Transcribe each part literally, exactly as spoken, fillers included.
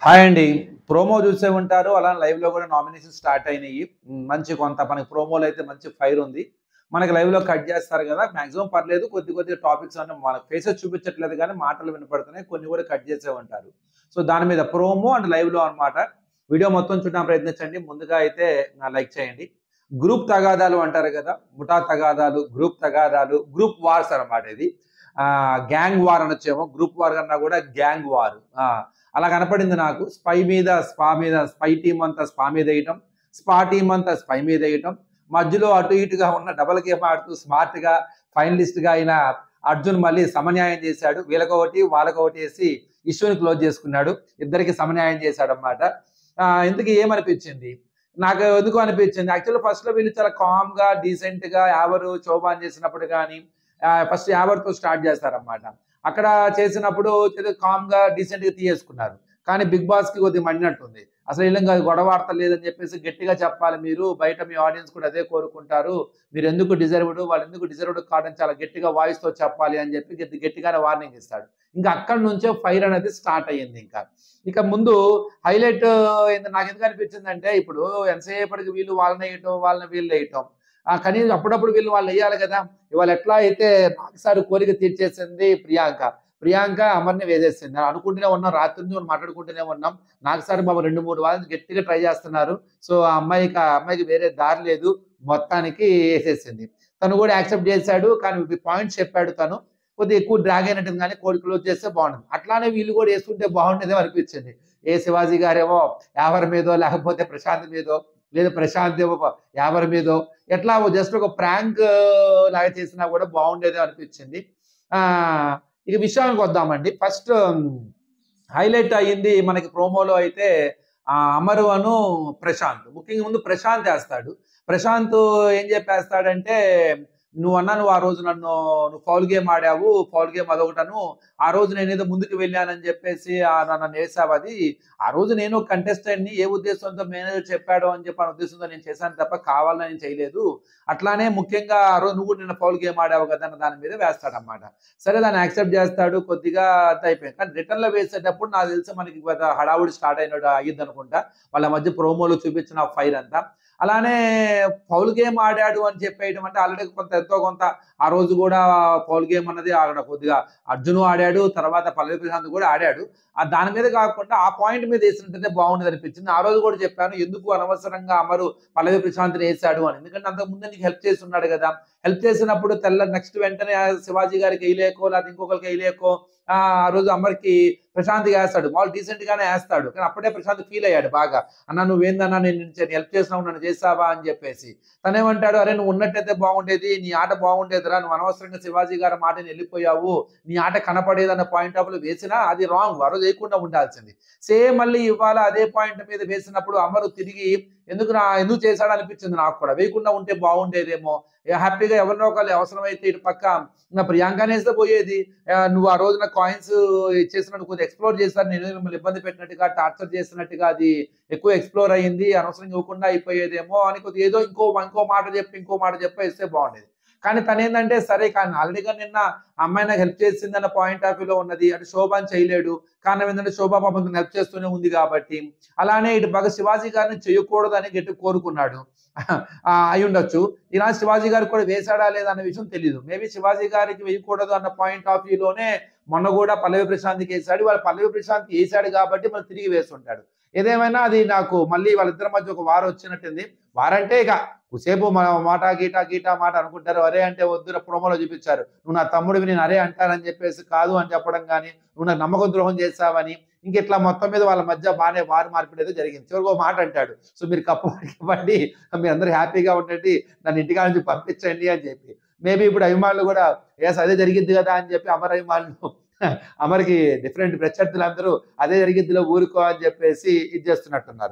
Hi అండి. Promo చూసే ఉంటారు. అలా లైవ్‌లో కూడా నామినేషన్స్ స్టార్ట్ అయినాయి. హ్మ్. మంచి కొంత మనకి ప్రోమోలో అయితే మంచి ఫైర్ ఉంది. మనకి లైవ్‌లో కట్ చేస్తారు కదా! మాక్సిమం పర్లేదు. కొద్ది కొద్దిగా టాపిక్స్ అన్ని మన ఫేసెస్ చూపించట్లేదు గానీ మాటలు వినపడుతున్నాయి. కొన్ని కూడా కట్ చేసే ఉంటారు. సో, దాని మీద ప్రోమో అండ్ లైవ్‌లో అన్నమాట. వీడియో మొత్తం చూడడానికి ప్రయత్నించండి. ముందుగా అయితే ఆహ్, లైక్ చేయండి. గ్రూప్ తగాదాలు అంటారు కదా! ముఠా తగాదాలు, గ్రూప్ తగాదాలు, గ్రూప్ వార్స్ అన్నమాట ఇది. ఆహ్, గ్యాంగ్ వార్ అనొచ్చేమో. గ్రూప్ వార్ కన్నా కూడా గ్యాంగ్ వార్. ఆ! అలా కనపడింది నాకు. స్పై మీద, స్పా మీద, స్పై టీమ్ అంతా స్పా మీదేయటం, స్పా టీమ్ అంతా స్పై మీదేయటం, మధ్యలో అటు ఇటుగా ఉన్న డబుల్ గేమ్ ఆడుతూ స్మార్ట్‌గా ఫైనలిస్ట్‌గా అయిన అర్జున్ మళ్ళీ సమన్యాయం చేశాడు. వీళ్ళకొకటి, వాళ్ళకొకటేసి ఇష్యూని క్లోజ్ చేసుకున్నాడు. ఇద్దరికి సమన్యాయం చేశాడన్నమాట. ఆహ్, ఇంతకీ ఏమనిపించింది? నాకు ఎందుకో అనిపించింది. యాక్చువల్‌గా ఫస్ట్‌లో వీళ్ళు చాలా కామ్‌గా, డీసెంట్‌గా యావరు, శోభాన్ చేసినప్పుడు గాని ఆహ్, ఫస్ట్ యావర్‌తో స్టార్ట్ చేస్తారన్నమాట. అక్కడ చేసినప్పుడు ఏదో కామ్‌గా, డీసెంట్‌గా తీయేసుకున్నారు. కానీ బిగ్ బాస్‌కి కొద్దిగా మండినట్టుంది. అసలు ఈళ్ళంగా గొడవ ఆడతలేదని చెప్పేసి గట్టిగా చెప్పాలి మీరు. బయట మీ ఆడియన్స్ కూడా అదే కోరుకుంటారు. మీరెందుకు డిజర్వ్‌డ్, వాళ్ళెందుకు డిజర్వ్‌డ్ కాదని చాలా గట్టిగా వాయిస్‌తో చెప్పాలి అని చెప్పి గట్టి గట్టిగానే వార్నింగ్ ఇస్తాడు. ఇంకా అక్కడి నుంచే ఫైర్ అనేది స్టార్ట్ అయ్యింది ఇంకా. ఇక ముందు హైలైట్ ఏంది నాకెందుకు అనిపించిందంటే, ఇప్పుడు ఎంతసేపటికి వీళ్ళు వాళ్ళనేయటం, వాళ్ళని వీళ్ళేయటం. ఆ! కనీసం అప్పుడప్పుడు వీళ్ళు వాళ్ళెయ్యాలి కదా! ఇవాళ ఎట్లా అయితే నాకుసారి కోరిక తీర్చేసింది ప్రియాంక. ప్రియాంక అమర్‌ని వేసేసింది. అనుకుంటూనే ఉన్నాం. రాత్రి నుంచి మనం మాట్లాడుకుంటూనే ఉన్నాం. నాకుసారి పాపం రెండు, మూడు వారాల నుంచి గట్టిగా ట్రై చేస్తున్నారు. సో, ఆ అమ్మాయికి ఆ అమ్మాయికి వేరే దారి లేదు. మొత్తానికి ఏసేసింది. తను కూడా యాక్సెప్ట్ చేసాడు. కానీ పాయింట్స్ చెప్పాడు తను. కొద్దిగా ఎక్కువ డ్రాగ్ అయినట్టుంది గానీ కోడి క్లోజ్ చేస్తే బావుండదు. అట్లానే వీళ్ళు కూడా యేసుకుంటే బావుండేదేమో అనిపించింది. ఏ శివాజీ గారేమో యావర్ మీదో, లేకపోతే ప్రశాంత్ మీదో, లేదా ప్రశాంత్ ఏమో యావర్ మీదో ఎట్లా జస్ట్ ఒక ప్రాంక్ లాగా చేసినా కూడా బావుండేదో అనిపించింది. ఆహ్, ఇక విషయానికి వద్దామండి. ఫస్ట్ హైలైట్ అయింది మనకి ప్రోమోలో అయితే ఆహ్, అమరు అను ప్రశాంత్. ముఖ్యంగా ముందు ప్రశాంత్ ఏస్తాడు. ప్రశాంత్ ఏం చెప్పేస్తాడంటే, "నువ్వన్నావు ఆ రోజు నన్ను నువ్వు ఫౌల్ గేమ్ ఆడావు. ఫౌల్ గేమ్ అదొకటను. ఆ రోజు నేనేదో ముందుకు వెళ్ళానని చెప్పేసి ఆహ్, నన్నేసావది. ఆ రోజు నేను కంటెస్టెంట్‌ని ఏ ఉద్దేశంతో మేనేజర్ చెప్పాడో అని చెప్పి ఆ ఉద్దేశంతో నేను చేశాను తప్ప కావాలని నేను చేయలేదు. అట్లానే ముఖ్యంగా ఆ రోజు నువ్వు కూడా నిన్న ఫౌల్ గేమ్ ఆడావు కదా!" అన్న దాని మీద వేస్తాడన్నమాట. సరే దాన్ని యాక్సెప్ట్ చేస్తాడు. కొద్దిగా అంతా అయిపోయింది. కానీ రిటర్న్‌లో వేసేటప్పుడు నాకు తెలిసి మనకి పెద్ద హడావుడి స్టార్ట్ అయినట్టు అయ్యిద్దనుకుంటా. వాళ్ళ మధ్య ప్రోమోలో చూపించిన ఆ ఫైర్ అంతా. అలానే ఫౌల్ గేమ్ ఆడాడు అని చెప్పేయడం అంటే ఆల్రెడీ కొంత ఎంతో కొంత ఆ రోజు కూడా ఫౌల్ గేమ్ అన్నది అక్కడ కొద్దిగా అర్జును ఆడాడు. తర్వాత పల్లవి ప్రశాంత్ కూడా ఆడాడు. ఆ దాని మీద కాకుండా ఆ పాయింట్ మీద ఏసినట్టయితే బావుండదనిపించింది. ఆ రోజు కూడా చెప్పాను. ఎందుకు అనవసరంగా అమరు పల్లవి ప్రశాంత్‌ని ఏసాడు అని. ఎందుకంటే అంతకుముందే నీకు హెల్ప్ చేసున్నాడు గదా! హెల్ప్ చేసినప్పుడు తెల్ల నెక్స్ట్ వెంటనే శివాజీ గారికి ఎయలేకో, లేకపోతే ఇంకొకరికి ఎయలేకో ఆహ్, ఆ రోజు అమర్‌కి ప్రశాంత్‌కి ఏస్తాడు. మాములు డీసెంట్‌గానే ఏస్తాడు. కానీ అప్పుడే ప్రశాంత్ ఫీల్ అయ్యాడు బాగా. "అన్న నువ్వేందన్నా నేను నిన్ను హెల్ప్ చేసినావు నన్ను చేసావా" అని చెప్పేసి. తనేమంటాడు, "అరే నువ్వు ఉన్నట్టయితే బాగుండేది. నీ ఆట బాగుండేదిరా. నువ్వు అనవసరంగా శివాజీ గారి మాటని ఎళ్ళిపోయావు. నీ ఆట కనపడేదన్న పాయింట్ ఆఫ్‌లో వేసినా అది రాంగ్. ఆ రోజు ఏయకుండా ఉండాల్సింది." సేమ్ మళ్ళీ ఇవాళ అదే పాయింట్ మీద వేసినప్పుడు అమరు తిరిగి ఎందుకు నా ఎందుకు చేశాడు అనిపించింది నాకు కూడా. వేయకుండా ఉంటే బాగుండేదేమో. హ్యాపీగా ఎవరినో ఒకళ్ళు అవసరమైతే ఇటు పక్క ఇంగ ప్రియాంకనేస్తే పోయేది. ఆహ్, "నువ్వు ఆ రోజున కాయిన్స్ ఇచ్చేసినట్టు కొద్దిగా ఎక్స్‌ప్లోర్ చేశారు. నేను మిమ్మల్ని ఇబ్బంది పెట్టినట్టుగా, టార్చర్ చేస్తున్నట్టుగా అది ఎక్కువ ఎక్స్‌ప్లోర్ అయింది. అనవసరంగా ఇవ్వకుండా అయిపోయేదేమో" అని కొద్దిగా ఏదో ఇంకో ఇంకో మాట చెప్పి, ఇంకో మాట చెప్పి ఇస్తే బాగుండేది. కానీ తనేందంటే సరే కానీ ఆల్రెడీగా నిన్న ఆ అమ్మాయి నాకు హెల్ప్ చేసిందన్న పాయింట్ ఆఫ్ వ్యూలో ఉన్నది. అటు శోభాన్ చేయలేడు. కారణం ఏంటంటే శోభ పాపం తనకు హెల్ప్ చేస్తూనే ఉంది కాబట్టి. అలానే ఇటు పక్క శివాజీ గారిని చేయకూడదని గట్టిగా కోరుకున్నాడు. ఆ! అయ్యుండొచ్చు. ఇలా శివాజీ గారికి కూడా వేసాడా లేదా అన్న విషయం తెలీదు. మేబీ శివాజీ గారికి వేయకూడదు అన్న పాయింట్ ఆఫ్ వ్యూలోనే మొన్న కూడా పల్లవి ప్రశాంత్‌కి ఏసాడు. ఇవాళ పల్లవి ప్రశాంత్‌కి ఏసాడు కాబట్టి మళ్ళీ తిరిగి వేసుంటాడు. ఏదేమైనా అది నాకు మళ్ళీ వాళ్ళిద్దరి మధ్య ఒక వార్ వచ్చినట్టుంది. వారంటే ఇక కొద్దిసేపు మ మాట గీటా, గీటా మాట అనుకుంటారు. అరే అంటే వద్దురా ప్రోమోలో చూపించారు. "నువ్వు నా తమ్ముడివి నేను అరే అంటానని" చెప్పేసి కాదు అని చెప్పడం గాని, "నువ్వు నాకు నమ్మక ద్రోహం చేశావని" ఇంకిట్లా మొత్తం మీద వాళ్ళ మధ్య బానే వారు మార్పిడి ఏదో జరిగింది. చివరికి ఒక మాట అంటాడు. "సో మీరు కప్పు ఇవ్వండి. మీరందరూ హ్యాపీగా ఉండండి. నన్ను ఇంటికాడ నుంచి పంపించండి" అని చెప్పి. మేబీ ఇప్పుడు అభిమానులు కూడా యెస్ అదే జరిగిద్ది కదా! అని చెప్పి అమర్ అభిమానులు అమర్‌కి డిఫరెంట్ ప్రత్యర్థులందరూ అదే జరిగిద్దిలే ఊరుకో అని చెప్పేసి ఇది చేస్తున్నట్టున్నారు.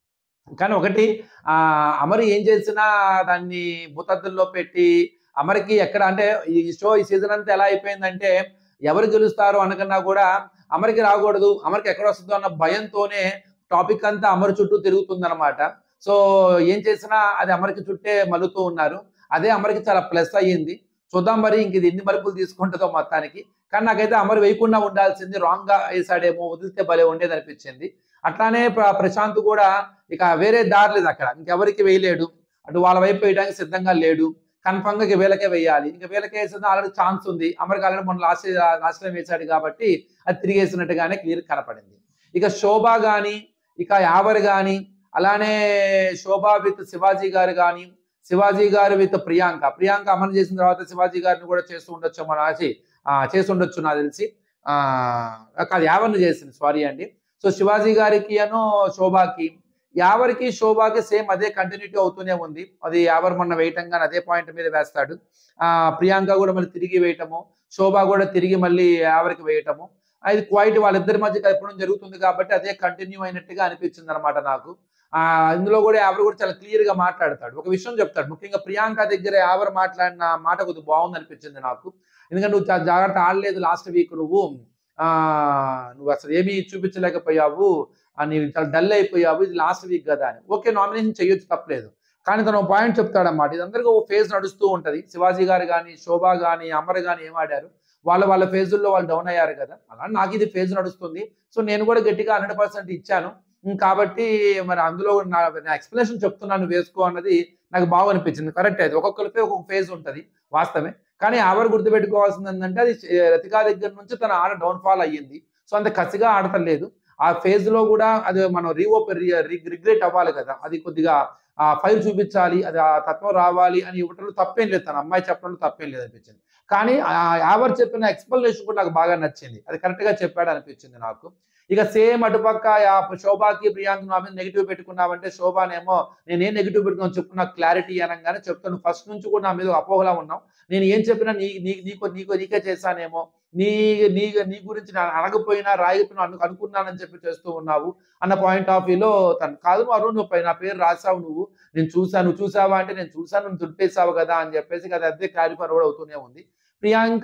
కానీ ఒకటి ఆహ్, అమర్ ఏం చేసినా దాన్ని భూతద్దంలో పెట్టి అమర్‌కి ఎక్కడ అంటే ఈ షో ఈ సీజన్ అంతా ఎలా అయిపోయిందంటే ఎవరు గెలుస్తారు అనకన్నా కూడా అమర్‌కి రాకూడదు. అమర్‌కి ఎక్కడొస్తదో అన్న భయంతోనే టాపిక్ అంతా అమర్ చుట్టూ తిరుగుతుందనమాట. సో, ఏం చేసినా అది అమర్‌కి చుట్టే మలుతూ ఉన్నారు. అదే అమర్‌కి చాలా ప్లస్ అయ్యింది. చూద్దాం మరి ఇంక ఇది ఎన్ని మలుపులు తీసుకుంటదో మొత్తానికి. కానీ నాకైతే అమర్ వేయకుండా ఉండాల్సింది. రాంగ్‌గా ఏసాడేమో వదిలితే భలే ఉండేదనిపించింది. అట్లానే ప్రశాంత్ కూడా ఇక వేరే దారి లేదు అక్కడ, ఇంకెవరికి వేయలేడు, అటు వాళ్ళ వైపు వేయడానికి సిద్ధంగా లేడు, కన్ఫర్మ్ గా వీళ్ళకే వేయాలి. ఇంకా వీళ్ళకే వేసిన ఆల్రెడీ ఛాన్స్ ఉంది, అమర్కి ఆల్రెడీ మొన్న లాస్ట్ లాస్ట్ టైం వేసాడు కాబట్టి అది తిరిగి వేసినట్టుగానే క్లియర్ కనపడింది. ఇక శోభ గాని, ఇక యావర్ గాని, అలానే శోభ విత్ శివాజీ గారు కానీ, శివాజీ గారు విత్ ప్రియాంక, ప్రియాంక అమలు చేసిన తర్వాత శివాజీ గారిని కూడా చేస్తూ ఉండొచ్చు మన ఆశి చేసి ఉండొచ్చు నాకు తెలిసి. ఆ కాదు, యావర్ని చేసింది, సారీ అండి. సో శివాజీ గారికి అను శోభాకి, యావర్కి శోభాకి సేమ్ అదే కంటిన్యూటీ అవుతూనే ఉంది. అది యావర్ మొన్న వేయటం కానీ అదే పాయింట్ మీద వేస్తాడు. ఆ ప్రియాంక కూడా మళ్ళీ తిరిగి వేయటము, శోభ కూడా తిరిగి మళ్ళీ యావర్కి వేయటము, అది క్వైట్ వాళ్ళిద్దరి మధ్య కలపడం జరుగుతుంది కాబట్టి అదే కంటిన్యూ అయినట్టుగా అనిపించింది అనమాట నాకు. ఆ ఇందులో కూడా యావర్ కూడా చాలా క్లియర్ గా మాట్లాడతాడు, ఒక విషయం చెప్తాడు. ముఖ్యంగా ప్రియాంక దగ్గర యావర్ మాట్లాడిన మాట కొద్దిగా బాగుంది అనిపించింది నాకు. ఎందుకంటే నువ్వు చాలా జాగ్రత్త ఆడలేదు లాస్ట్ వీక్, నువ్వు ఆ నువ్వు అసలు ఏమీ చూపించలేకపోయావు, నీవు చాలా డల్ అయిపోయావు, ఇది లాస్ట్ వీక్ కదా అని. ఓకే, నామినేషన్ చేయొచ్చు, తప్పలేదు. కానీ తను పాయింట్ చెప్తాడన్నమాట, ఇది అందరికీ ఒక ఫేజ్ నడుస్తూ ఉంటది. శివాజీ గారు కానీ, శోభ కానీ, అమర్ కానీ ఏం ఆడారు, వాళ్ళ వాళ్ళ ఫేజుల్లో వాళ్ళు డౌన్ అయ్యారు కదా, అలా నాకు ఇది ఫేజ్ నడుస్తుంది. సో నేను కూడా గట్టిగా హండ్రెడ్ పర్సెంట్ ఇచ్చాను కాబట్టి మరి అందులో నా ఎక్స్ప్లెనేషన్ చెప్తున్నాను వేసుకో అన్నది నాకు బాగా అనిపించింది. కరెక్ట్, అయితే ఒక్కొక్కరిపై ఒక్కొక్క ఫేజ్ ఉంటుంది వాస్తవమే. కానీ ఎవరు గుర్తుపెట్టుకోవాల్సింది ఏంటంటే అది రతికా దగ్గర నుంచి తన ఆడ డౌన్ ఫాల్ అయ్యింది. సో అంత కసిగా ఆడతలేదు. ఆ ఫేజ్ లో కూడా అది మనం రీఓపెన్ రిగ్రెట్ అవ్వాలి కదా, అది కొద్దిగా ఆ ఫైల్ చూపించాలి, అది ఆ తత్వం రావాలి అని ఇవ్వటంలో తప్పేం లేదు, తన అమ్మాయి చెప్పడంలో తప్పేం లేదు అనిపించింది. కానీ ఎవరు చెప్పిన ఎక్స్ప్లెనేషన్ కూడా నాకు బాగా నచ్చింది, అది కరెక్ట్ గా చెప్పాడు అనిపించింది నాకు. ఇక సేమ్ అటుపక్క శోభాకి ప్రియాంక నా మీద నెగిటివ్ పెట్టుకున్నావంటే, శోభానేమో నేనేం నెగిటివ్ పెట్టుకున్నాను చెప్పు నాకు క్లారిటీ అనగానే చెప్తాను, ఫస్ట్ నుంచి కూడా నా మీద అపోహలా ఉన్నావు, నేను ఏం చెప్పినా నీ నీకు నీకు నీకే చేశానేమో, నీ నీ నీ గురించి నేను అనకపోయినా రాయకపోయినా అను అనుకున్నానని చెప్పి చేస్తూ ఉన్నావు అన్న పాయింట్ ఆఫ్ వ్యూలో తను కాదు అరుణ్, నువ్వు నా పేరు రాసావు, నువ్వు నేను చూసాను, నువ్వు చూసావా అంటే నేను చూసాను, నువ్వు తుడిపేసావు కదా అని చెప్పేసి కదా అదే క్లారిఫై కూడా అవుతూనే ఉంది. ప్రియాంక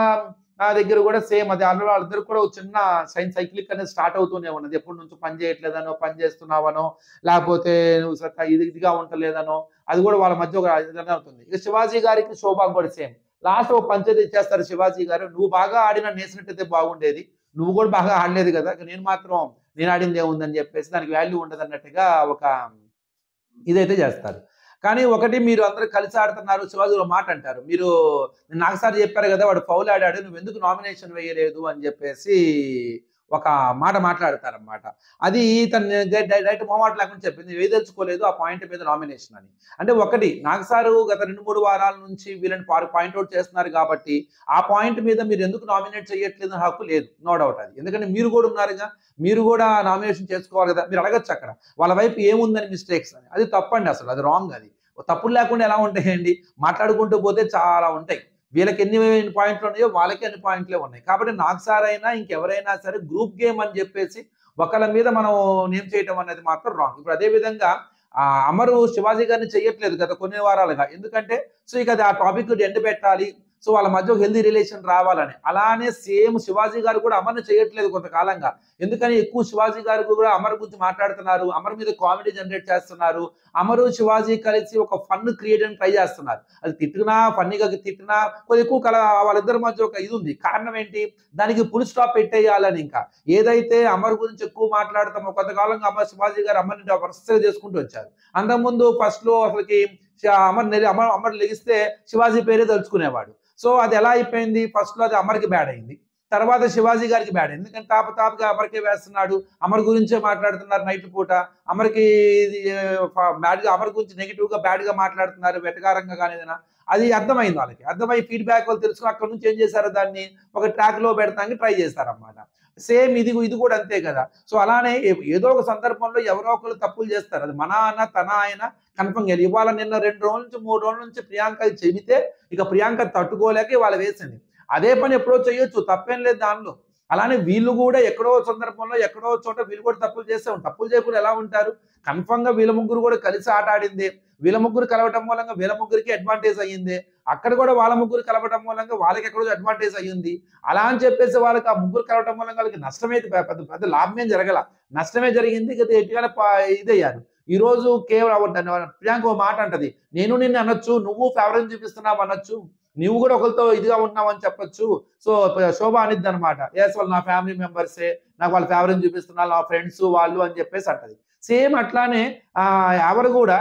నా దగ్గర కూడా సేమ్ అది, అందులో వాళ్ళిద్దరు కూడా ఒక చిన్న సైన్ సైక్లిక్ అనేది స్టార్ట్ అవుతూనే ఉన్నది. ఎప్పటి నుంచి పని చేయట్లేదనో, పని చేస్తున్నావనో, లేకపోతే నువ్వు సత్తా ఇది ఇదిగా ఉండలేదనో, అది కూడా వాళ్ళ మధ్య ఒక ఇదనే అవుతుంది. ఇక శివాజీ గారికి శోభా కూడా సేమ్, లాస్ట్ ఒక పంచాయతీ ఇచ్చేస్తారు శివాజీ గారు, నువ్వు బాగా ఆడినా నేసినట్టయితే బాగుండేది, నువ్వు కూడా బాగా ఆడలేదు కదా, నేను మాత్రం నేను ఆడింది ఏముందని చెప్పేసి దానికి వాల్యూ ఉండదు అన్నట్టుగా ఒక ఇదైతే చేస్తారు. కానీ ఒకటి, మీరు అందరూ కలిసి ఆడుతున్నారు, శివాజీ ఒక మాట అంటారు, మీరు నాకు సార్ చెప్పారు కదా వాడు ఫౌల్ ఆడాడు, నువ్వు ఎందుకు నామినేషన్ వేయలేదు అని చెప్పేసి ఒక మాట మాట్లాడతారనమాట. అది తను డైరెక్ట్ మొహమాట లేకుండా చెప్పింది, వేదలుచుకోలేదు ఆ పాయింట్ మీద నామినేషన్ అని. అంటే ఒకటి, నాకు సారు గత రెండు మూడు వారాల నుంచి వీళ్ళని పాయింట్అవుట్ చేస్తున్నారు కాబట్టి ఆ పాయింట్ మీద మీరు ఎందుకు నామినేట్ చేయట్లేదు హక్కు లేదు, నో డౌట్ అది. ఎందుకంటే మీరు కూడా ఉన్నారుగా, మీరు కూడా నామినేషన్ చేసుకోవాలి కదా, మీరు అడగచ్చు అక్కడ వాళ్ళ వైపు ఏముందని మిస్టేక్స్ అని. అది తప్పండి, అసలు అది రాంగ్. అది తప్పులు లేకుండా ఎలా ఉంటాయండి, మాట్లాడుకుంటూ పోతే చాలా ఉంటాయి. వీళ్ళకి ఎన్ని పాయింట్లు ఉన్నాయో వాళ్ళకి అన్ని పాయింట్లే ఉన్నాయి. కాబట్టి నాకు సార్ అయినా ఇంకెవరైనా సరే గ్రూప్ గేమ్ అని చెప్పేసి ఒకళ్ళ మీద మనం నేమ్ చేయటం అనేది మాత్రం రాంగ్. ఇప్పుడు అదే విధంగా ఆ అమరు శివాజీ గారిని చెయ్యట్లేదు గత కొన్ని వారాలుగా, ఎందుకంటే సో ఇక అది ఆ టాపిక్ ఎండ్ పెట్టాలి, సో వాళ్ళ మధ్య హెల్దీ రిలేషన్ రావాలని. అలానే సేమ్ శివాజీ గారు కూడా అమర్ని చేయట్లేదు కొంతకాలంగా, ఎందుకని ఎక్కువ శివాజీ గారు కూడా అమర్ గురించి మాట్లాడుతున్నారు, అమర్ మీద కామెడీ జనరేట్ చేస్తున్నారు, అమరు శివాజీ కలిసి ఒక ఫన్ క్రియేట్ అని ట్రై చేస్తున్నారు. అది తిట్టినా ఫన్నీగా తిట్టినా కొద్ది ఎక్కువ కల వాళ్ళిద్దరి మధ్య ఒక ఇది ఉంది. కారణం ఏంటి, దానికి ఫుల్ స్టాప్ పెట్టేయాలని. ఇంకా ఏదైతే అమర్ గురించి ఎక్కువ మాట్లాడతామో కొంతకాలంగా అమర్ శివాజీ గారు అమర్ని వరుసగా చేసుకుంటూ వచ్చారు. అంతకుముందు ఫస్ట్ లో అసలుకి అమర్ అమర్ అమర్ లెగిస్తే శివాజీ పేరే తలుచుకునేవాడు. సో అది ఎలా అయిపోయింది, ఫస్ట్ లో అది అమర్కి బ్యాడ్ అయింది, తర్వాత శివాజీ గారికి బ్యాడ్ అయింది. ఎందుకంటే తాప తాపగా అమర్కే వేస్తున్నాడు, అమర్ గురించే మాట్లాడుతున్నారు నైట్ పూట, అమర్కి బ్యాడ్ గా అమర్ గురించి నెగిటివ్ గా బ్యాడ్ గా మాట్లాడుతున్నారు, వెటకారంగా కానీ ఏదైనా. అది అర్థమైంది వాళ్ళకి, అర్థమై ఫీడ్బ్యాక్ వాళ్ళు తెలుసుకుని అక్కడ నుంచి ఏం చేశారు, దాన్ని ఒక ట్రాక్ లో పెడతానికి ట్రై చేస్తారన్నమాట. సేమ్ ఇది ఇది కూడా అంతే కదా. సో అలానే ఏదో ఒక సందర్భంలో ఎవరో ఒకరు తప్పులు చేస్తారు, అది మన అన్న తన ఆయన కన్ఫర్మ్ చేయాలి. ఇవాళ నిన్న రెండు రోజుల నుంచి మూడు రోజుల నుంచి ప్రియాంక చెబితే ఇక ప్రియాంక తట్టుకోలేక వాళ్ళు వేసింది. అదే పని ఎప్పుడో చేయొచ్చు, తప్పేం లేదు దానిలో. అలానే వీళ్ళు కూడా ఎక్కడో సందర్భంలో ఎక్కడో చోట వీళ్ళు కూడా తప్పులు చేస్తే తప్పులు చేయకుండా ఎలా ఉంటారు, కన్ఫర్మ్ గా వీళ్ళ ముగ్గురు కూడా కలిసి ఆట ఆడింది, వీళ్ళ ముగ్గురు కలవటం మూలంగా వీళ్ళ ముగ్గురికి అడ్వాంటేజ్ అయ్యింది, అక్కడ కూడా వాళ్ళ ముగ్గురు కలవటం మూలంగా వాళ్ళకి ఎక్కడో అడ్వాంటేజ్ అయ్యింది. అలా అని చెప్పేసి వాళ్ళకి ఆ ముగ్గురు కలవటం మూలంగా వాళ్ళకి నష్టమైతే పెద్ద పెద్ద లాభమేం జరగల, నష్టమే జరిగింది. ఇక ఎట్టుగానే ఇదయ్యారు. ఈ రోజు కేవలం ప్రియాంక మాట అంటది, నేను నిన్ను అనొచ్చు, నువ్వు ఫేవరెట్ చూపిస్తున్నావు అనొచ్చు, నువ్వు కూడా ఒకరితో ఇదిగా ఉన్నావు అని చెప్పొచ్చు. సో శోభ అనిద్ది అనమాట, ఎస్ వాళ్ళు నా ఫ్యామిలీ మెంబర్సే, నాకు వాళ్ళ ఫేవరెట్ చూపిస్తున్నారు, నా ఫ్రెండ్స్ వాళ్ళు అని చెప్పేసి అంటది. సేమ్ అట్లానే ఎవరు కూడా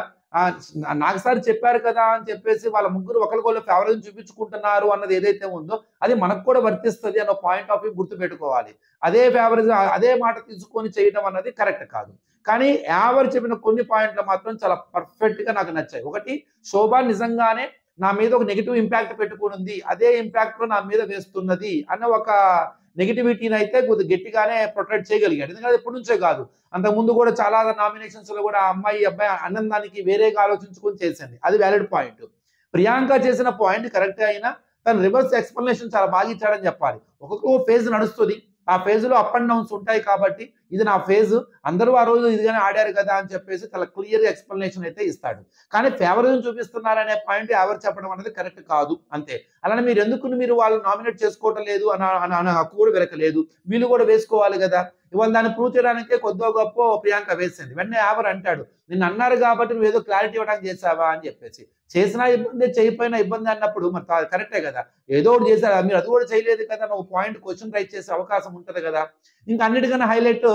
నాకు సార్ చెప్పారు కదా అని చెప్పేసి వాళ్ళ ముగ్గురు ఒకరికొకరు ఫేవరెట్ చూపించుకుంటున్నారు అన్నది ఏదైతే ఉందో అది మనకు కూడా వర్తిస్తుంది అన్న పాయింట్ ఆఫ్ వ్యూ గుర్తుపెట్టుకోవాలి. అదే ఫేవరెట్ అదే మాట తీసుకొని చేయడం అన్నది కరెక్ట్ కాదు. కానీ ఎవరు చెప్పిన కొన్ని పాయింట్లు మాత్రం చాలా పర్ఫెక్ట్ గా నాకు నచ్చాయి. ఒకటి, శోభ నిజంగానే నా మీద ఒక నెగిటివ్ ఇంపాక్ట్ పెట్టుకుని అదే ఇంపాక్ట్ నా మీద వేస్తున్నది అన్న ఒక నెగిటివిటీని అయితే కొద్దిగా గట్టిగానే ప్రొటెక్ట్ చేయగలిగాడు. ఎందుకంటే ఎప్పటి నుంచే కాదు, అంతకుముందు కూడా చాలా నామినేషన్స్ లో కూడా అమ్మాయి అబ్బాయి అన్నందానికి వేరేగా ఆలోచించుకొని చేసింది, అది వ్యాలిడ్ పాయింట్. ప్రియాంక చేసిన పాయింట్ కరెక్ట్ అయినా తన రివర్స్ ఎక్స్ప్లెనేషన్ చాలా బాగా ఇచ్చాడని చెప్పాలి. ఒక్కొక్క ఫేజ్ నడుస్తుంది, ఆ ఫేజ్ లో అప్ అండ్ డౌన్స్ ఉంటాయి కాబట్టి ఇది నా ఫేజ్, అందరూ ఆ రోజు ఇదిగానే ఆడారు కదా అని చెప్పేసి చాలా క్లియర్ ఎక్స్ప్లెనేషన్ అయితే ఇస్తాడు. కానీ ఫేవరిజం చూపిస్తున్నారనే పాయింట్ ఎవరు చెప్పడం అనేది కరెక్ట్ కాదు అంతే. అలానే మీరు ఎందుకు మీరు వాళ్ళు నామినేట్ చేసుకోవటం లేదు అన్న హక్కు కూడా వీళ్ళకి లేదు, వీళ్ళు కూడా వేసుకోవాలి కదా. ఇవాళ దాన్ని ప్రూవ్ చేయడానికే కొద్దో గొప్ప ప్రియాంక వేసింది. వెంటనే ఎవరు అంటాడు, నిన్ను అన్నారు కాబట్టి నువ్వు ఏదో క్లారిటీ ఇవ్వడానికి చేసావా అని చెప్పేసి. చేసినా ఇబ్బంది, చేయకపోయినా ఇబ్బంది అన్నప్పుడు మరి కరెక్టే కదా, ఏదో ఒకటి చేశారు, మీరు అది కూడా చేయలేదు కదా, నువ్వు పాయింట్ క్వశ్చన్ రైట్ చేసే అవకాశం ఉంటుంది కదా. ఇంకా అన్నిటికన్నా హైలైట్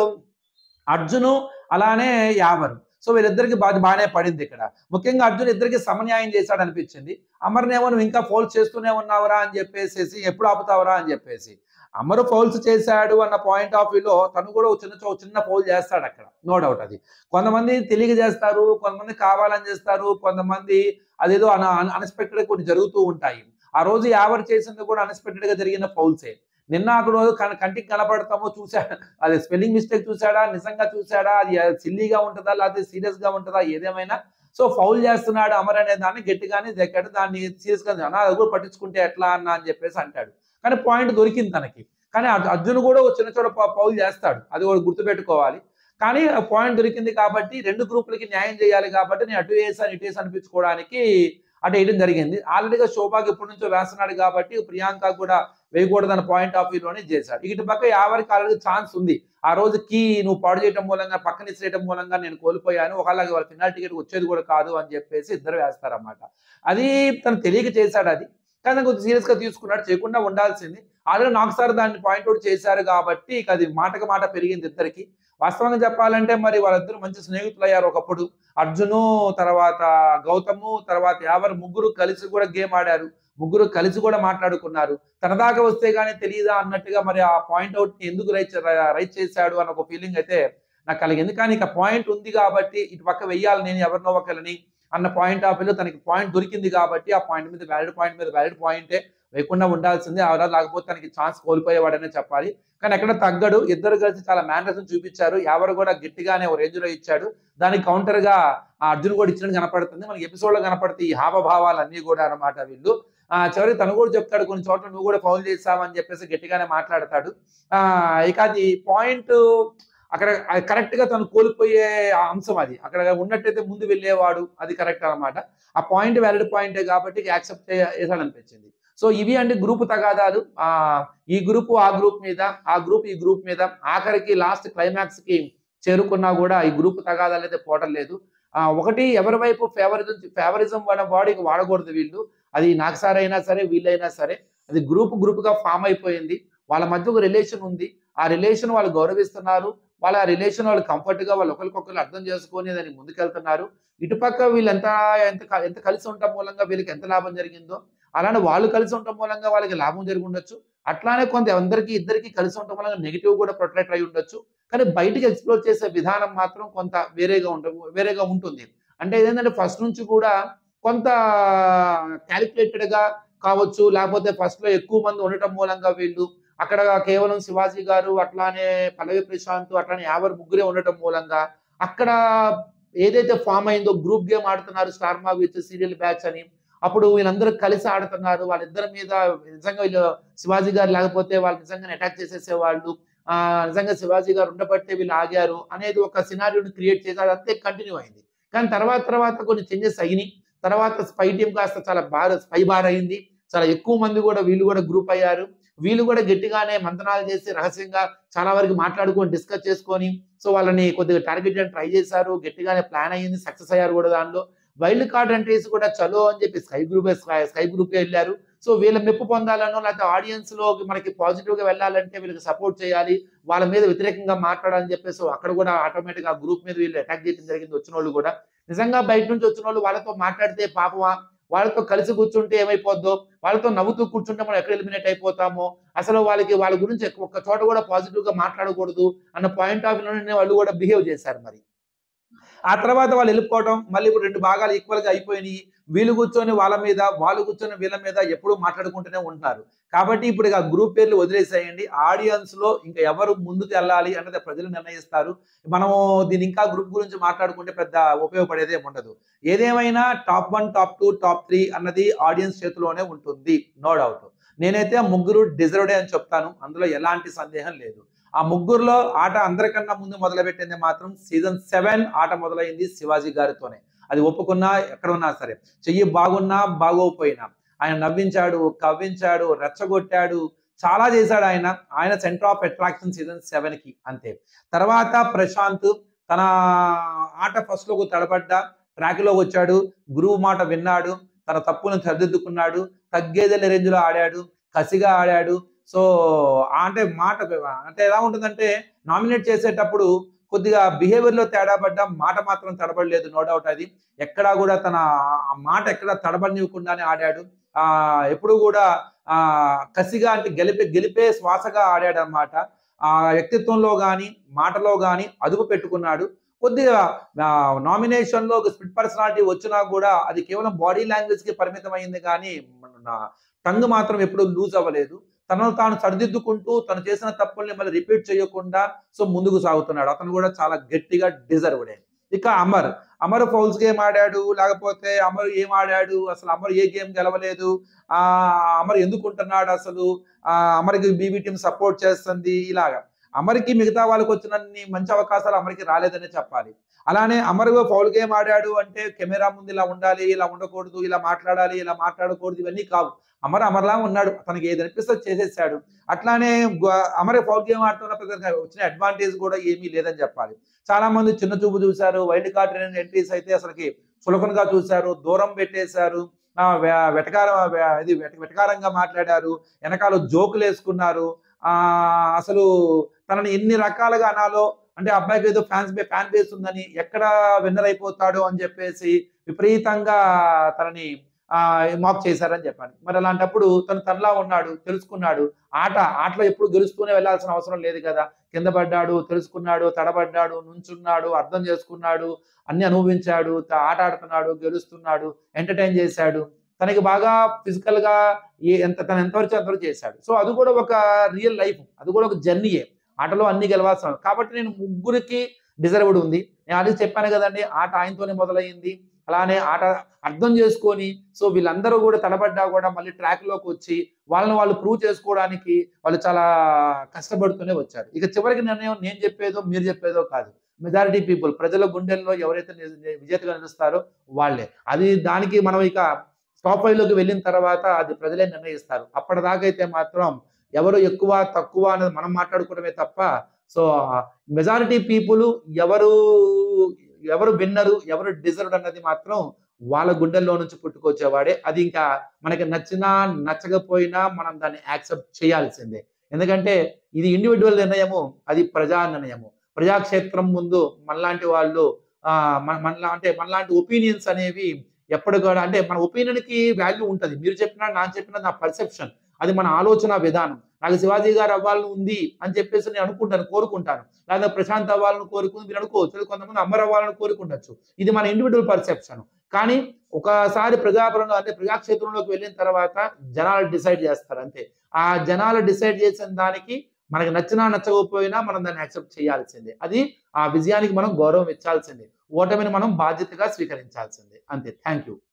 అర్జును అలానే యావరు. సో వీళ్ళిద్దరికి బాగా బాగానే పడింది ఇక్కడ. ముఖ్యంగా అర్జున్ ఇద్దరికి సమన్యాయం చేశాడు అనిపించింది. అమర్నేమో నువ్వు ఇంకా ఫౌల్స్ చేస్తూనే ఉన్నావురా అని చెప్పేసి, ఎప్పుడు ఆపుతావురా అని చెప్పేసి. అమరు ఫౌల్స్ చేశాడు అన్న పాయింట్ ఆఫ్ వ్యూలో తను కూడా చిన్న చిన్న ఫౌల్ చేస్తాడు అక్కడ, నో డౌట్. అది కొంతమంది తెలియక చేస్తారు, కొంతమంది కావాలని చేస్తారు, కొంతమంది అదేదో అన అన్ఎక్స్పెక్టెడ్ కొన్ని జరుగుతూ ఉంటాయి. ఆ రోజు యావర్ చేసింది కూడా అన్ఎక్స్పెక్టెడ్ గా జరిగిన ఫౌల్సే. నిన్న అక్కడ రోజు కంటికి కనపడతామో చూసాడా, అది స్పెల్లింగ్ మిస్టేక్ చూసాడా, నిజంగా చూసాడా, అది సిల్లీగా ఉంటుందా లేకపోతే సీరియస్ గా ఉంటుందా, ఏదేమైనా సో ఫౌల్ చేస్తున్నాడు అమర్ అనే దాన్ని గట్టిగానే దగ్గర దాన్ని సీరియస్ గా అది కూడా పట్టించుకుంటే ఎట్లా అన్న అని చెప్పేసి అంటాడు. కానీ పాయింట్ దొరికింది తనకి. కానీ అర్జున్ కూడా చిన్న చోట ఫౌల్ చేస్తాడు, అది కూడా గుర్తుపెట్టుకోవాలి. కానీ పాయింట్ దొరికింది కాబట్టి రెండు గ్రూపులకి న్యాయం చేయాలి కాబట్టి నేను అటు వేసాను ఇటు వేసి అనిపించుకోవడానికి అటు వేయడం జరిగింది. ఆల్రెడీగా శోభాకి ఎప్పటి నుంచో వేస్తున్నాడు కాబట్టి ప్రియాంక కూడా వేయకూడదన్న పాయింట్ ఆఫ్ వ్యూలోనే చేశాడు. ఇటు పక్క ఎవరికి ఆల్రెడీ ఛాన్స్ ఉంది. ఆ రోజు కీ నువ్వు పాడు చేయడం మూలంగా పక్కన ఇచ్చేయడం మూలంగా నేను కోల్పోయాను, ఒకవేళ వాళ్ళ ఫినాల్ టికెట్ వచ్చేది కూడా కాదు అని చెప్పేసి ఇద్దరు వేస్తారన్నమాట. అది తను తెలియక చేశాడు. అది కానీ కొంచెం సీరియస్ గా తీసుకున్నాడు, చేయకుండా ఉండాల్సింది. ఆల్రెడీ నాకు సార్ దాన్ని పాయింట్అవుట్ చేశారు కాబట్టి ఇక అది మాటకు మాట పెరిగింది ఇద్దరికి. వాస్తవంగా చెప్పాలంటే మరి వాళ్ళిద్దరు మంచి స్నేహితులు అయ్యారు ఒకప్పుడు. అర్జును తర్వాత గౌతము తర్వాత యావర్ ముగ్గురు కలిసి కూడా గేమ్ ఆడారు, ముగ్గురు కలిసి కూడా మాట్లాడుకున్నారు. తన దాకా వస్తే గానీ తెలియదా అన్నట్టుగా మరి ఆ పాయింట్ అవుట్ ఎందుకు రైట్ రైట్ చేశాడు అన్న ఒక ఫీలింగ్ అయితే నాకు కలిగింది. కానీ ఇక పాయింట్ ఉంది కాబట్టి ఇటు పక్క వెయ్యాలి నేను ఎవరినో ఒకరిని అన్న పాయింట్ ఆఫ్ వ్యూలో తనకి పాయింట్ దొరికింది కాబట్టి ఆ పాయింట్ మీద వ్యాలిడ్ పాయింట్ మీద వ్యాలిడ్ పాయింటే వేయకుండా ఉండాల్సిందే. అవరా లేకపోతే తనకి ఛాన్స్ కోల్పోయేవాడనే చెప్పాలి. కానీ ఎక్కడ తగ్గడు, ఇద్దరు కలిసి చాలా మేనర్స్ చూపించారు. ఎవరు కూడా గట్టిగానే ఒక రేంజ్ లో ఇచ్చాడు. దానికి కౌంటర్ గా ఆ అర్జున్ కూడా ఇచ్చినట్టు కనపడుతుంది. మనకి ఎపిసోడ్ లో కనపడుతుంది ఈ హావభావాలన్నీ కూడా అనమాట. వీళ్ళు ఆ చివరికి తను కూడా చెప్తాడు, కొన్ని చోట్ల నువ్వు కూడా ఫౌల్ చేస్తావని చెప్పేసి గట్టిగానే మాట్లాడతాడు. ఆ ఇక అది పాయింట్ అక్కడ కరెక్ట్ గా తను కోల్పోయే అంశం అది. అక్కడ ఉన్నట్టయితే ముందు వెళ్ళేవాడు, అది కరెక్ట్ అనమాట. ఆ పాయింట్ వ్యాలిడ్ పాయింటే కాబట్టి యాక్సెప్ట్ చేయాలనిపించింది. సో ఇవి అంటే గ్రూప్ తగాదాలు. ఆ ఈ గ్రూప్ ఆ గ్రూప్ మీద, ఆ గ్రూప్ ఈ గ్రూప్ మీద, ఆఖరికి లాస్ట్ క్లైమాక్స్ కి చేరుకున్నా కూడా ఈ గ్రూప్ తగాదాలు అయితే పోవడం లేదు. ఆ ఒకటి ఎవరి వైపు ఫేవరిజం ఫేవరిజం వాడ బాడీకి వాడకూడదు వీళ్ళు. అది నాకు సార్ అయినా సరే వీళ్ళైనా సరే, అది గ్రూప్ గ్రూప్ గా ఫామ్ అయిపోయింది. వాళ్ళ మధ్య ఒక రిలేషన్ ఉంది, ఆ రిలేషన్ వాళ్ళు గౌరవిస్తున్నారు. వాళ్ళ రిలేషన్ వాళ్ళు కంఫర్ట్ గా వాళ్ళు ఒకరికొకరు అర్థం చేసుకొని దాన్ని ముందుకెళ్తున్నారు. ఇటుపక్క వీళ్ళు ఎంత ఎంత ఎంత కలిసి ఉండటం మూలంగా వీళ్ళకి ఎంత లాభం జరిగిందో అలానే వాళ్ళు కలిసి ఉండటం మూలంగా వాళ్ళకి లాభం జరిగి ఉండొచ్చు. అట్లానే కొంత అందరికీ ఇద్దరికి కలిసి ఉండటం మూలంగా నెగిటివ్ కూడా ప్రొటెక్ట్ అయి ఉండొచ్చు. కానీ బయటికి ఎక్స్ప్లోర్ చేసే విధానం మాత్రం కొంత వేరేగా ఉంట వేరేగా ఉంటుంది. అంటే ఏంటంటే ఫస్ట్ నుంచి కూడా కొంత క్యాలిక్యులేటెడ్ గా కావచ్చు, లేకపోతే ఫస్ట్ లో ఎక్కువ మంది ఉండటం మూలంగా వీళ్ళు అక్కడ కేవలం శివాజీ గారు అట్లానే పల్లవి ప్రశాంత్ అట్లానే యావర్ ముగ్గురే ఉండటం మూలంగా అక్కడ ఏదైతే ఫామ్ అయిందో గ్రూప్ గేమ్ ఆడుతున్నారు Star Maa with serial batch అని, అప్పుడు వీళ్ళందరూ కలిసి ఆడుతున్నారు. వాళ్ళిద్దరి మీద నిజంగా వీళ్ళు శివాజీ గారు లేకపోతే వాళ్ళు నిజంగానే అటాక్ చేసేసేవాళ్ళు, ఆ నిజంగా శివాజీ గారు ఉండబట్టే వీళ్ళు ఆగారు అనేది ఒక సినారియోని క్రియేట్ చేశారు. అంతే కంటిన్యూ అయింది. కానీ తర్వాత తర్వాత కొన్ని చేంజెస్ అయినాయి. తర్వాత స్పై టీం కాస్త చాలా బాగా స్పై బార్ అయింది. చాలా ఎక్కువ మంది కూడా వీళ్ళు కూడా గ్రూప్ అయ్యారు. వీళ్ళు కూడా గట్టిగానే మంతనాలు చేసి రహస్యంగా చాలా వరకు మాట్లాడుకొని డిస్కస్ చేసుకొని సో వాళ్ళని కొద్దిగా టార్గెట్ చేయడానికి ట్రై చేశారు. గట్టిగానే ప్లాన్ అయ్యింది, సక్సెస్ అయ్యారు కూడా. దానిలో వైల్డ్ కార్డ్ ఎంట్రీస్ కూడా చలో అని చెప్పి స్కై గ్రూప్ స్కై గ్రూప్ వెళ్ళారు. సో వీళ్ళ మెప్పు పొందాలనో లేకపోతే ఆడియన్స్ లో మనకి పాజిటివ్ గా వెళ్ళాలంటే వీళ్ళకి సపోర్ట్ చేయాలి, వాళ్ళ మీద వ్యతిరేకంగా మాట్లాడాలని చెప్పేసి అక్కడ కూడా ఆటోమేటిక్ గా గ్రూప్ మీద వీళ్ళు అటాక్ చేయడం జరిగింది. వచ్చిన వాళ్ళు కూడా నిజంగా బయట నుంచి వచ్చిన వాళ్ళు వాళ్ళతో మాట్లాడితే పాపమా, వాళ్ళతో కలిసి కూర్చుంటే ఏమైపోద్దో, వాళ్ళతో నవ్వుతూ కూర్చుంటే మనం ఎక్కడ ఎలిమినేట్ అయిపోతామో, అసలు వాళ్ళకి వాళ్ళ గురించి ఒక్క చోట కూడా పాజిటివ్ గా మాట్లాడకూడదు అన్న పాయింట్ ఆఫ్ వ్యూలోనే వాళ్ళు కూడా బిహేవ్ చేశారు. మరి ఆ తర్వాత వాళ్ళు వెళ్ళిపోవడం, మళ్ళీ ఇప్పుడు రెండు భాగాలు ఈక్వల్ గా అయిపోయినాయి. వీళ్ళు కూర్చొని వాళ్ళ మీద, వాళ్ళు కూర్చొని వీళ్ళ మీద ఎప్పుడూ మాట్లాడుకుంటూనే ఉంటున్నారు. కాబట్టి ఇప్పుడు ఇక గ్రూప్ పేర్లు వదిలేసేయండి. ఆడియన్స్ లో ఇంకా ఎవరు ముందుకు వెళ్ళాలి అన్నది ప్రజలు నిర్ణయిస్తారు. మనము దీని ఇంకా గ్రూప్ గురించి మాట్లాడుకుంటే పెద్ద ఉపయోగపడేదే ఉండదు. ఏదేమైనా top one, top two, top three అన్నది ఆడియన్స్ చేతిలోనే ఉంటుంది, నో డౌట్. నేనైతే ఆ ముగ్గురు డిజర్వ్డే అని చెప్తాను, అందులో ఎలాంటి సందేహం లేదు. ఆ ముగ్గురులో ఆట అందరికన్నా ముందు మొదలుపెట్టింది మాత్రం సీజన్ సెవెన్ ఆట మొదలైంది శివాజీ గారితోనే. అది ఒప్పుకున్నా ఎక్కడ ఉన్నా సరే, చెయ్యి బాగున్నా బాగోకపోయినా ఆయన నవ్వించాడు, కవ్వించాడు, రెచ్చగొట్టాడు, చాలా చేశాడు ఆయన. ఆయన centre of attraction season seven కి అంతే. తర్వాత ప్రశాంత్ తన ఆట ఫస్ట్ లో తడబడ్డా ట్రాక్ లో వచ్చాడు, గురువు మాట విన్నాడు, తన తప్పులను సరిదిద్దుకున్నాడు, తగ్గేదెల రేంజ్ లో ఆడాడు, కసిగా ఆడాడు. సో అంటే మాట అంటే ఎలా ఉంటుందంటే నామినేట్ చేసేటప్పుడు కొద్దిగా బిహేవియర్ లో తేడా పడ్డా మాట మాత్రం తడబడలేదు, నో డౌట్. అది ఎక్కడా కూడా తన మాట ఎక్కడ తడబడినివ్వకుండానే ఆడాడు. ఆ ఎప్పుడు కూడా ఆ కసిగా అంటే గెలిపే గెలిపే శ్వాసగా ఆడాడు అన్నమాట. ఆ వ్యక్తిత్వంలో గాని మాటలో గాని అదుపు పెట్టుకున్నాడు. కొద్దిగా నామినేషన్ లో స్ప్లిట్ పర్సనాలిటీ వచ్చినా కూడా అది కేవలం బాడీ లాంగ్వేజ్ కి పరిమితం అయింది, కానీ టంగ్ మాత్రం ఎప్పుడు లూజ్ అవ్వలేదు. తనను తాను సరిదిద్దుకుంటూ తను చేసిన తప్పుల్ని మళ్ళీ రిపీట్ చేయకుండా సో ముందుకు సాగుతున్నాడు. అతను కూడా చాలా గట్టిగా డిజర్వ్డే. ఇక అమర్ అమర్ ఫౌల్స్ గేమ్ ఆడాడు, లేకపోతే అమర్ ఏం ఆడాడు, అసలు అమర్ ఏ గేమ్ గెలవలేదు, ఆ అమర్ ఎందుకు ఉంటున్నాడు, అసలు ఆ అమర్కి బీబీ టీం సపోర్ట్ చేస్తుంది, ఇలాగా అమర్కి మిగతా వాళ్ళకి వచ్చినన్ని మంచి అవకాశాలు అమర్కి రాలేదనే చెప్పాలి. అలానే అమర్ ఫౌల్ గేమ్ ఆడాడు అంటే కెమెరా ముందు ఇలా ఉండాలి, ఇలా ఉండకూడదు, ఇలా మాట్లాడాలి, ఇలా మాట్లాడకూడదు, ఇవన్నీ కావు. అమర్ అమర్లా ఉన్నాడు, తనకి ఏది అనిపిస్తే చేసేసాడు. అట్లానే అమర్ ఫౌల్ గేమ్ ఆడుతున్న వచ్చిన అడ్వాంటేజ్ కూడా ఏమీ లేదని చెప్పాలి. చాలా మంది చిన్న చూపు చూశారు, వైల్డ్ కార్డ్ ఎంట్రీస్ అయితే అసలుకి చులకనగా చూశారు, దూరం పెట్టేశారు, వెటకారం ఇది వెటకారంగా మాట్లాడారు, వెనకాల జోకులు వేసుకున్నారు. ఆ అసలు తనని ఎన్ని రకాలుగా అనాలో, అంటే అబ్బాయికి ఏదో ఫ్యాన్స్ ఫ్యాన్ బేస్ ఉందని, ఎక్కడ విన్నర్ అయిపోతాడో అని చెప్పేసి విపరీతంగా తనని ఆ మాక్ చేశారని చెప్పాను. మరి అలాంటప్పుడు తను తనలా ఉన్నాడు, తెలుసుకున్నాడు. ఆట ఆటలో ఎప్పుడు గెలుస్తూనే వెళ్ళాల్సిన అవసరం లేదు కదా. కింద పడ్డాడు, తెలుసుకున్నాడు, తడబడ్డాడు, నుంచున్నాడు, అర్థం చేసుకున్నాడు, అన్ని అనుభవించాడు, ఆట ఆడుతున్నాడు, గెలుస్తున్నాడు, ఎంటర్టైన్ చేశాడు. తనకి బాగా ఫిజికల్ గా ఎంత తను ఎంతవరకు అంతవరకు చేశాడు. సో అది కూడా ఒక రియల్ లైఫ్, అది కూడా ఒక జర్నీయే. ఆటలో అన్ని గెలవాల్సిన కాబట్టి నేను ముగ్గురికి డిజర్వ్డ్ ఉంది. నేను అది చెప్పాను కదండి, ఆట ఆయనతోనే మొదలైంది. అలానే ఆట అర్థం చేసుకొని సో వీళ్ళందరూ కూడా తడబడ్డా కూడా మళ్ళీ ట్రాక్ లోకి వచ్చి వాళ్ళని వాళ్ళు ప్రూవ్ చేసుకోవడానికి వాళ్ళు చాలా కష్టపడుతూనే వచ్చారు. ఇక చివరికి నిర్ణయం నేను చెప్పేదో మీరు చెప్పేదో కాదు, మెజారిటీ పీపుల్ ప్రజల గుండెల్లో ఎవరైతే విజేతగా నిలుస్తారో వాళ్ళే. అది దానికి మనం ఇక టాప్ ఫైవ్ లోకి వెళ్ళిన తర్వాత అది ప్రజలే నిర్ణయిస్తారు. అప్పటిదాకా అయితే మాత్రం ఎవరు ఎక్కువ తక్కువ అనేది మనం మాట్లాడుకోవడమే తప్ప సో మెజారిటీ పీపుల్ ఎవరు ఎవరు విన్నరు, ఎవరు డిజర్వ్డ్ అన్నది మాత్రం వాళ్ళ గుండెల్లో నుంచి పుట్టుకొచ్చేవాడే. అది ఇంకా మనకి నచ్చినా నచ్చకపోయినా మనం దాన్ని యాక్సెప్ట్ చేయాల్సిందే. ఎందుకంటే ఇది ఇండివిజువల్ నిర్ణయము, అది ప్రజా నిర్ణయము. ప్రజాక్షేత్రం ముందు మనలాంటి వాళ్ళు ఆ మన అంటే మనలాంటి ఒపీనియన్స్ అనేవి ఎప్పుడు కూడా అంటే మన ఒపీనియన్ కి వాల్యూ ఉంటుంది. మీరు చెప్పినా నాకు చెప్పినా నా పర్సెప్షన్, అది మన ఆలోచన విధానం. నాకు శివాజీ గారు అవ్వాలని ఉంది అని చెప్పేసి నేను అనుకుంటాను, కోరుకుంటాను. లేదా ప్రశాంత్ అవ్వాలని కోరుకుని మీరు అనుకోవచ్చు, కొంతమంది అమర్ అవ్వాలని కోరుకుండొచ్చు. ఇది మన ఇండివిజువల్ పర్సెప్షన్. కానీ ఒకసారి ప్రజాపరంగా అంటే ప్రజాక్షేత్రంలోకి వెళ్ళిన తర్వాత జనాలు డిసైడ్ చేస్తారు అంతే. ఆ జనాలు డిసైడ్ చేసిన దానికి మనకి నచ్చినా నచ్చకపోయినా మనం దాన్ని యాక్సెప్ట్ చేయాల్సిందే. అది ఆ విజయానికి మనం గౌరవం ఇచ్చాల్సిందే, ఓటమిని మనం బాధ్యతగా స్వీకరించాల్సిందే అంతే. Thank you.